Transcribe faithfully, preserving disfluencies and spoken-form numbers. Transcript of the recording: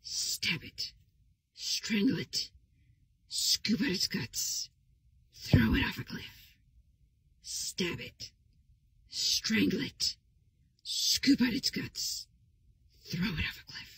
Stab it. Strangle it. Scoop out its guts. Throw it off a cliff. Stab it. Strangle it. Scoop out its guts. Throw it off a cliff.